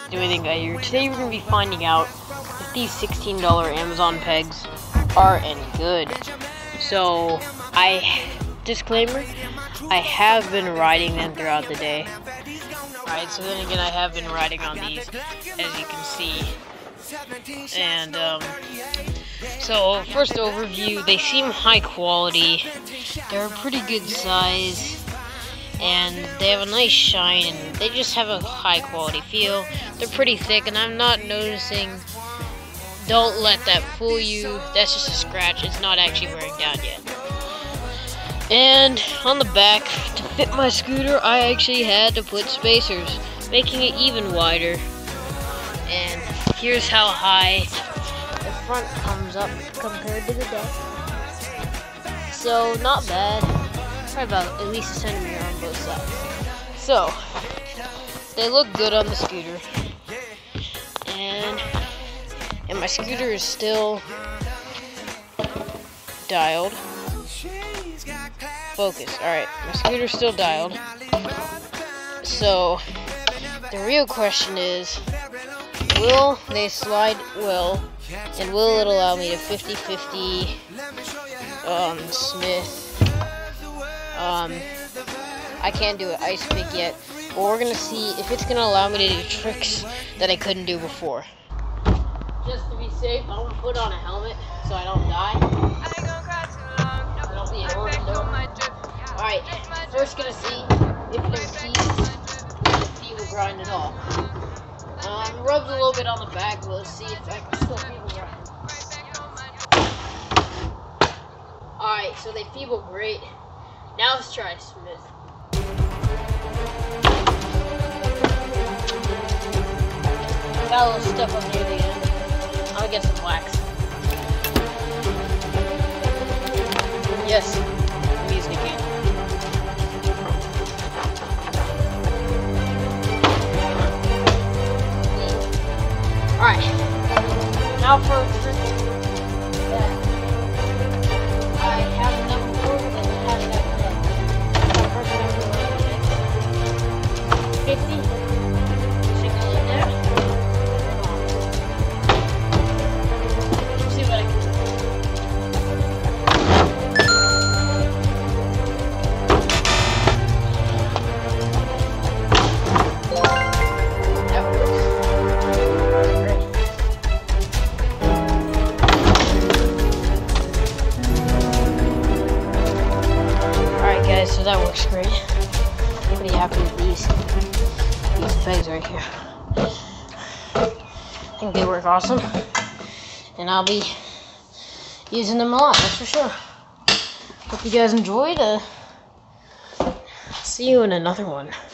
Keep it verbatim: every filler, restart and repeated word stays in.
do anything guy here. Today we're going to be finding out if these sixteen dollar Amazon pegs are any good. So, I, disclaimer, I have been riding them throughout the day. Alright, so then again, I have been riding on these, as you can see. And, um, so, first overview, they seem high quality. They're a pretty good size. And they have a nice shine, and they just have a high quality feel. They're pretty thick, and I'm not noticing. Don't let that fool you. That's just a scratch. It's not actually wearing down yet. And on the back, to fit my scooter, I actually had to put spacers, making it even wider. And here's how high the front comes up compared to the deck. So, not bad. Probably about at least a centimeter on both sides. So, they look good on the scooter. And, and my scooter is still dialed. Focus. Alright, my scooter's still dialed. So, the real question is, will they slide well, and will it allow me to fifty fifty um, Smith? Um, I can't do an ice pick yet, but we're gonna see if it's gonna allow me to do tricks that I couldn't do before. Just to be safe, I'm gonna put on a helmet so I don't die. Alright, first gonna see if their feet, if the feet will grind at all. Um, rubs a little bit on the back, but let's see if I can still feeble grind. Alright, so they feeble great. Now let's try Smith. Got a little stuff up near the end. I'm gonna get some wax. Yes, I'm using a can. Alright, now for a trick that I have done before and has that done. So first I'm going to fifty. Stick it in there. Let's see what I can do. So that works great. Pretty happy with these these pegs right here. I think they work awesome, and I'll be using them a lot, that's for sure. Hope you guys enjoyed. Uh, see you in another one.